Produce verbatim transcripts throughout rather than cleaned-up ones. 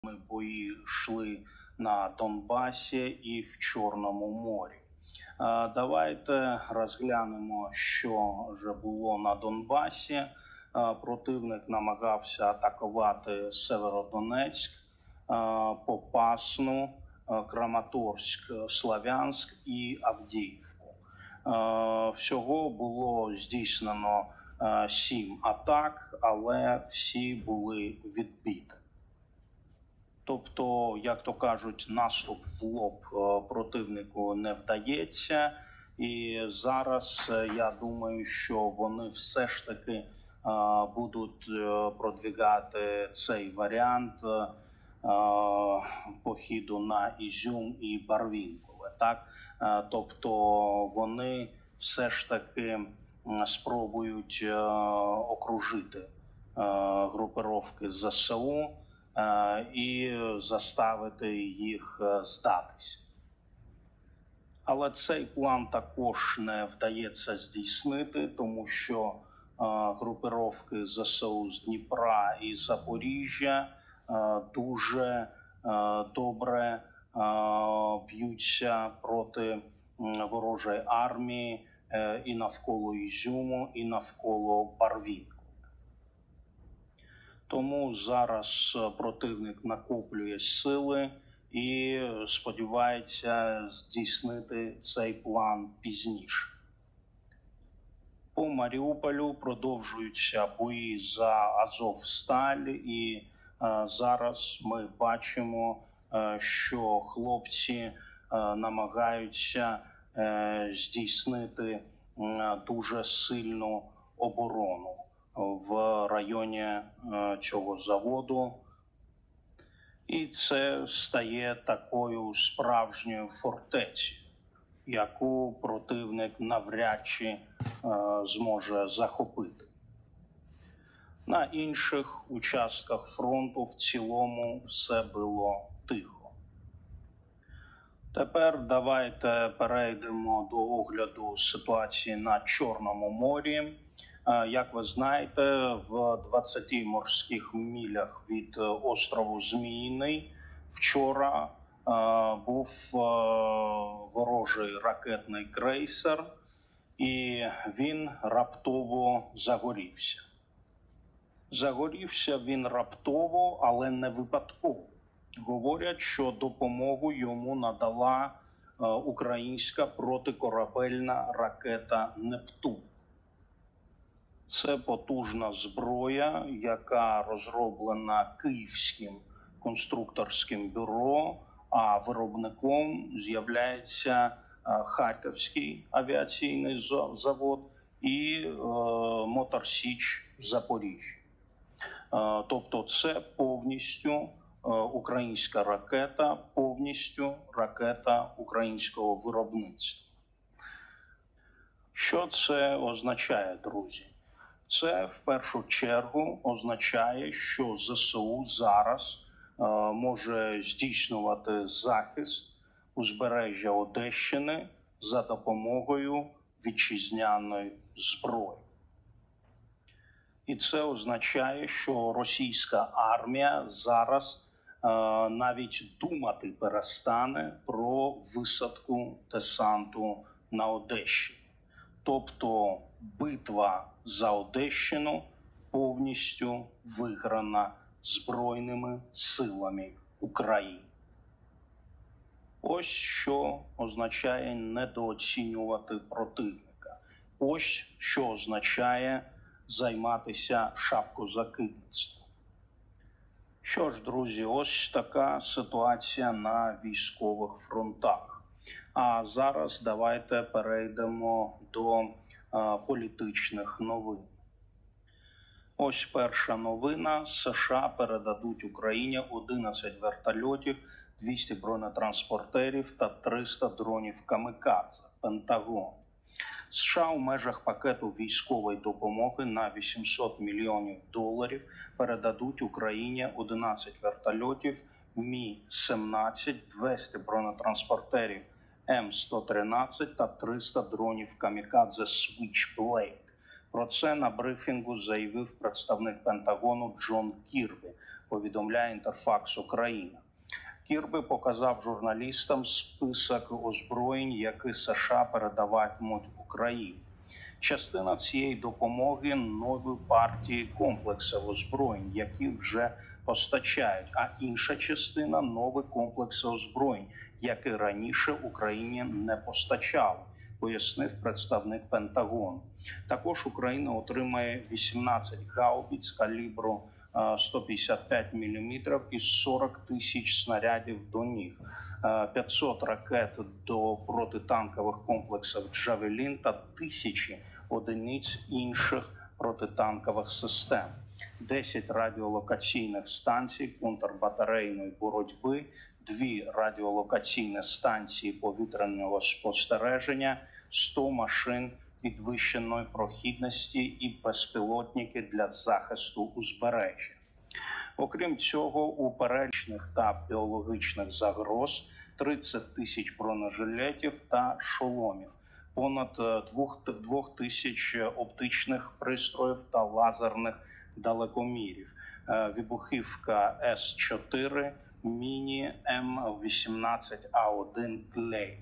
бої йшли на Донбасі і в Чорному морі. Давайте розглянемо, що вже було на Донбасі. Противник намагався атакувати Северодонецьк, Попасну, Краматорськ, Слов'янськ і Авдіївку. Всього було здійснено сім атак, але всі були відбиті. Тобто, як то кажуть, наступ в лоб противнику не вдається. І зараз я думаю, що вони все ж таки будуть продвигати цей варіант похіду на Ізюм і Барвінкове. Так? Тобто вони все ж таки спробують окружити групировки ЗСУ і заставити їх здатися. Але цей план також не вдається здійснити, тому що групировки ЗСУ з Дніпра і Запоріжжя дуже добре б'ються проти ворожої армії і навколо Ізюму, і навколо Барвінку. Тому зараз противник накоплює сили і сподівається здійснити цей план пізніше. По Маріуполю продовжуються бої за Азовсталь, і е, зараз ми бачимо, е, що хлопці е, намагаються е, здійснити е, дуже сильну оборону в районі е, цього заводу. І це стає такою справжньою фортецею, яку противник навряд чи е, зможе захопити. На інших участках фронту в цілому все було тихо. Тепер давайте перейдемо до огляду ситуації на Чорному морі. Як ви знаєте, в двадцяти морських милях від острову Зміїний вчора був ворожий ракетний крейсер, і він раптово загорівся. Загорівся він раптово, але не випадково. Говорять, що допомогу йому надала українська протикорабельна ракета «Нептун». Це потужна зброя, яка розроблена Київським конструкторським бюро, а виробником з'являється Харківський авіаційний завод і Мотор Січ Запоріжжя. Тобто це повністю українська ракета, повністю ракета українського виробництва. Що це означає, друзі? Це в першу чергу означає, що ЗСУ зараз е, може здійснювати захист узбережжя Одещини за допомогою вітчизняної зброї. І це означає, що російська армія зараз е, навіть думати перестане про висадку десанту на Одещині. Тобто битва за Одещину повністю виграна Збройними силами України. Ось що означає недооцінювати противника. Ось що означає займатися шапкозакидництвом. Що ж, друзі, ось така ситуація на військових фронтах. А зараз давайте перейдемо до а, політичних новин. Ось перша новина. США передадуть Україні одинадцять вертольотів, двісті бронетранспортерів та триста дронів камікадзе. Пентагон. США у межах пакету військової допомоги на вісімсот мільйонів доларів передадуть Україні одинадцять вертольотів Мі сімнадцять, двісті бронетранспортерів М сто тринадцять та триста дронів камікадзе Switchblade. Про це на брифінгу заявив представник Пентагону Джон Кірбі. повідомляє Інтерфакс Україна. Кірбі показав журналістам список озброєнь, які США передаватимуть Україні. Частина цієї допомоги – нові партії комплексів озброєнь, які вже постачають, а інша частина – нові комплекси озброєнь, які раніше Україні не постачали, пояснив представник Пентагону. Також Україна отримає вісімнадцять гаубиць калібру сто п'ятдесят п'ять міліметрів і сорок тисяч снарядів до них, п'ятсот ракет до протитанкових комплексів «Джавелін» та тисячі одиниць інших протитанкових систем, десять радіолокаційних станцій контрбатарейної боротьби, дві радіолокаційні станції повітряного спостереження, сто машин підвищеної прохідності і безпілотники для захисту узбережжя. Окрім цього, у перелічних та біологічних загроз тридцять тисяч бронежилетів та шоломів, понад двох тисяч оптичних пристроїв та лазерних далекомірів, вибухівка С чотири, міні М вісімнадцять А один «Клеймор».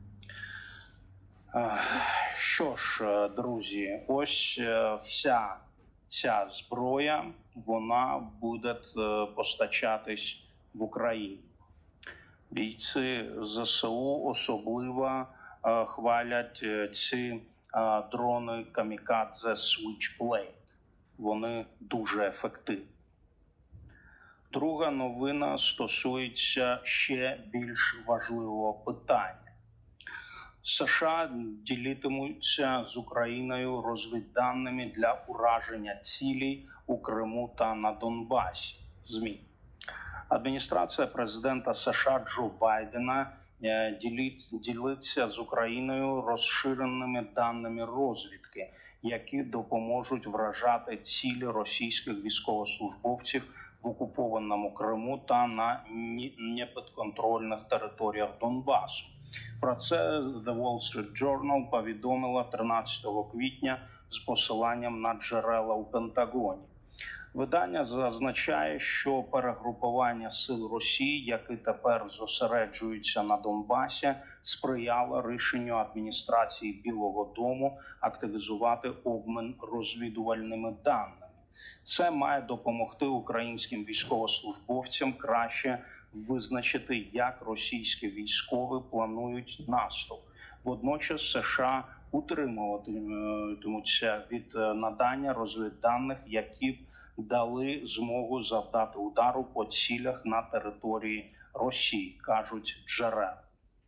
Що ж, друзі, ось вся ця зброя, вона буде постачатись в Україні. Бійці ЗСУ особливо хвалять ці дрони камікадзе Switchblade. Вони дуже ефективні. Друга новина стосується ще більш важливого питання. США ділитимуться з Україною розвідданими для ураження цілей у Криму та на Донбасі. ЗМІ. Адміністрація президента США Джо Байдена ділиться з Україною розширеними даними розвідки, які допоможуть вражати цілі російських військовослужбовців в окупованому Криму та на непідконтрольних територіях Донбасу. Про це The Wall Street Journal повідомила тринадцятого квітня з посиланням на джерела у Пентагоні. Видання зазначає, що перегрупування сил Росії, які тепер зосереджуються на Донбасі, сприяло рішенню адміністрації Білого дому активізувати обмін розвідувальними даними. Це має допомогти українським військовослужбовцям краще визначити, як російські військові планують наступ. Водночас США утримуватимуться від надання розвідданих, які б дали змогу завдати удару по цілях на території Росії, кажуть джерела.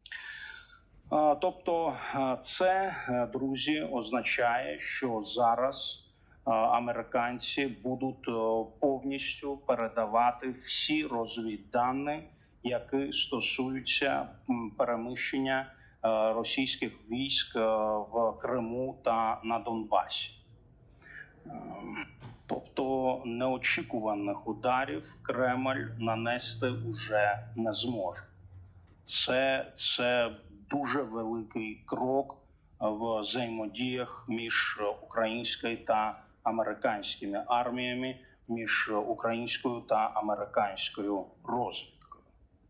Тобто це, друзі, означає, що зараз американці будуть повністю передавати всі розвіддані, які стосуються переміщення російських військ в Криму та на Донбасі. Тобто неочікуваних ударів Кремль нанести вже не зможе. Це, це дуже великий крок в взаємодіях між українською та американськими арміями, між українською та американською розвідкою.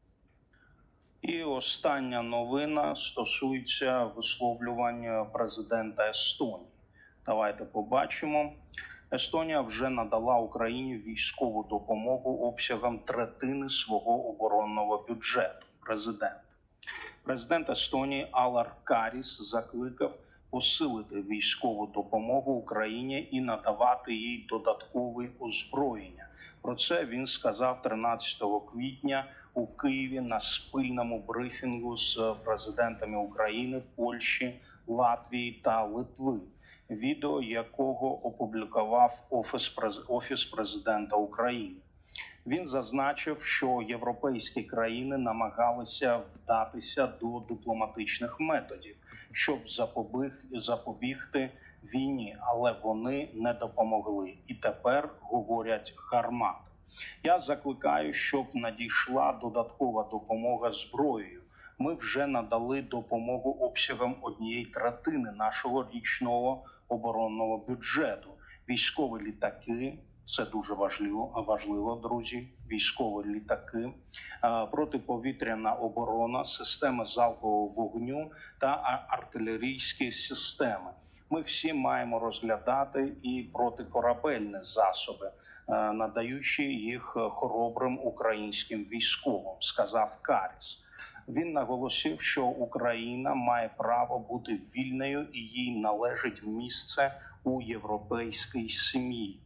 І остання новина стосується висловлювання президента Естонії. Давайте побачимо. Естонія вже надала Україні військову допомогу обсягом третини свого оборонного бюджету. Президент. Президент Естонії Алар Каріс закликав посилити військову допомогу Україні і надавати їй додаткове озброєння. Про це він сказав тринадцятого квітня у Києві на спільному брифінгу з президентами України, Польщі, Латвії та Литви, відео якого опублікував Офіс, Офіс президента України. Він зазначив, що європейські країни намагалися вдатися до дипломатичних методів, щоб запобіг, запобігти війні, але вони не допомогли. І тепер говорять гармат. Я закликаю, щоб надійшла додаткова допомога зброєю. Ми вже надали допомогу обсягом однієї третини нашого річного оборонного бюджету. Військові літаки, Це дуже важливо, важливо, друзі. Військові літаки, протиповітряна оборона, системи залпового вогню та артилерійські системи. Ми всі маємо розглядати і протикорабельні засоби, надаючи їх хоробрим українським військовим, сказав Каріс. Він наголосив, що Україна має право бути вільною і їй належить місце у європейській сім'ї.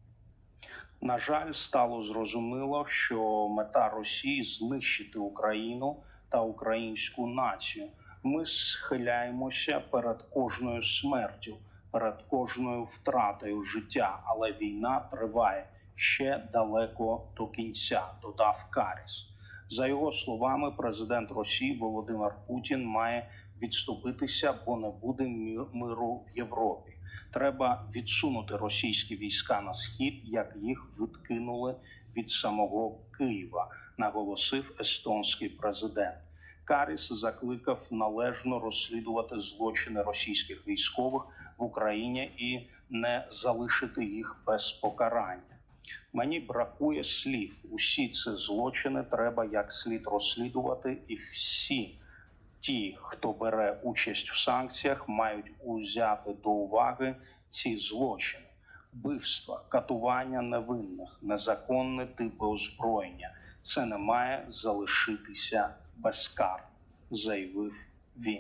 На жаль, стало зрозуміло, що мета Росії – знищити Україну та українську націю. Ми схиляємося перед кожною смертю, перед кожною втратою життя, але війна триває ще далеко до кінця, додав Каріс. За його словами, президент Росії Володимир Путін має відступитися, бо не буде миру в Європі. Треба відсунути російські війська на схід, як їх відкинули від самого Києва, наголосив естонський президент. Каріс закликав належно розслідувати злочини російських військових в Україні і не залишити їх без покарання. Мені бракує слів. Усі ці злочини треба як слід розслідувати, і всі ті, хто бере участь в санкціях, мають узяти до уваги ці злочини. Вбивства, катування невинних, незаконні типи озброєння – це не має залишитися без кар, заявив він.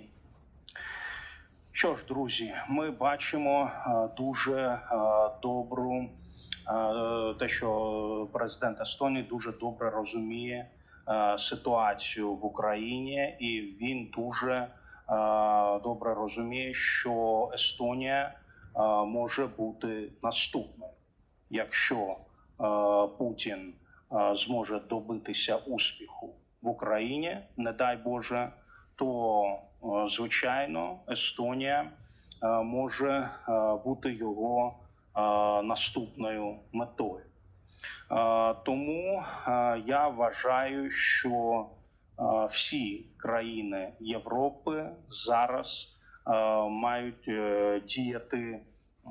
Що ж, друзі, ми бачимо дуже добру, те, що президент Естонії дуже добре розуміє ситуацію в Україні, і він дуже добре розуміє, що Естонія може бути наступною. Якщо Путін зможе добитися успіху в Україні, не дай Боже, то, звичайно, Естонія може бути його наступною метою. Тому я вважаю, що всі країни Європи зараз мають діяти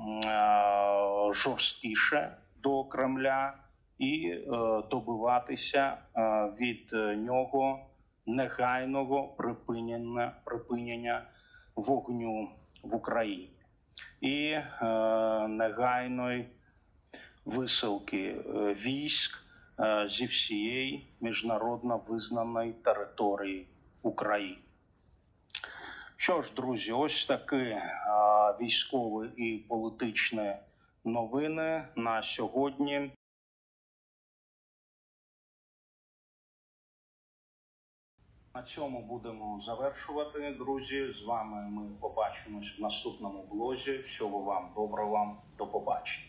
жорсткіше до Кремля і добиватися від нього негайного припинення, припинення вогню в Україні і негайної висилки військ зі всієї міжнародно визнаної території України. Що ж, друзі, ось такі військові і політичні новини на сьогодні. На цьому будемо завершувати, друзі. З вами ми побачимось в наступному блозі. Всього вам доброго, вам до побачення.